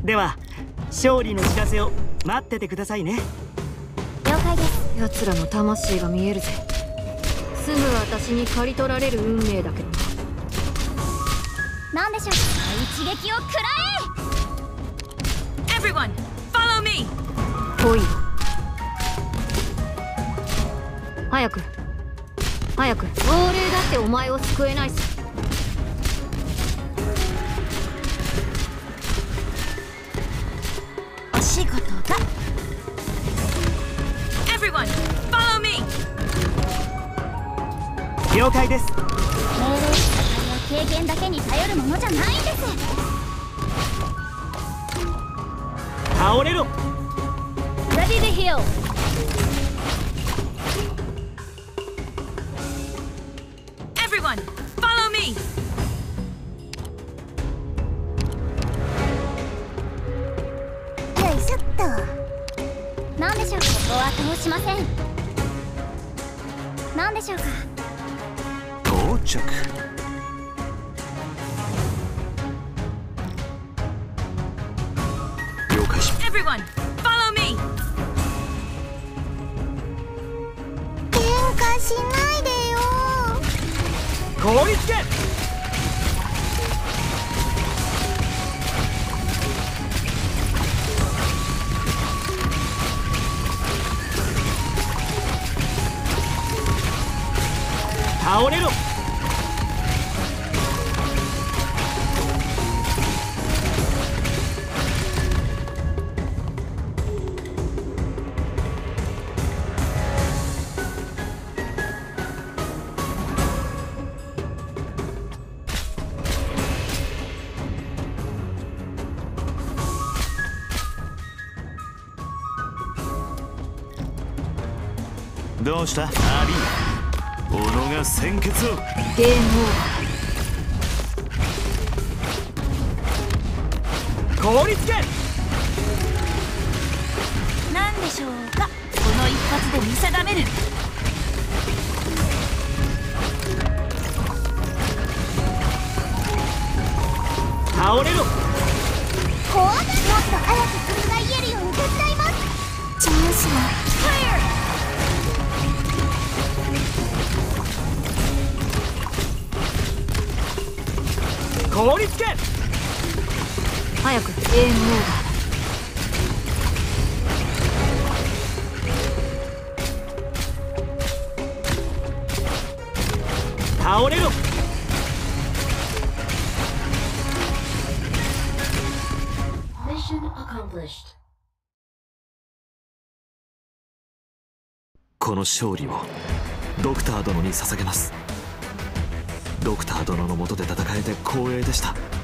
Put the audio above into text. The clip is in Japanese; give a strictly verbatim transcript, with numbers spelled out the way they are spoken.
では勝利の知らせを待っててくださいね。 了解です。 奴らの魂が見えるぜ。すぐ私に刈り取られる運命だけどな。 なんでしょう。一撃を食らえ。 Everyone, follow me! 来いよ。早く早く。亡霊だってお前を救えないさ。 お仕事だ。 Everyone, follow me! 了解です。 命令や経験だけに頼るものじゃないんです。 倒れろ。 Ready to heal. Everyone, follow me! よいしょっと。なんでしょう。ここは通しません。なんでしょうか。 到着。了解し。 Everyone, follow me! 喧嘩しないでよ。 凍りつけ。倒れろ。 どうしたアビー。己が鮮血を。 ゲームオーバ凍りつけ。 なんでしょうか。この一発で見定める。 倒れろ。 こうな。もっと早く口が言えるように手伝います。チャンスは凍りつけ。 早く。ゲームオーバー。 倒れろ。 この勝利をドクター殿に捧げます。ドクター殿の下で戦えて光栄でした。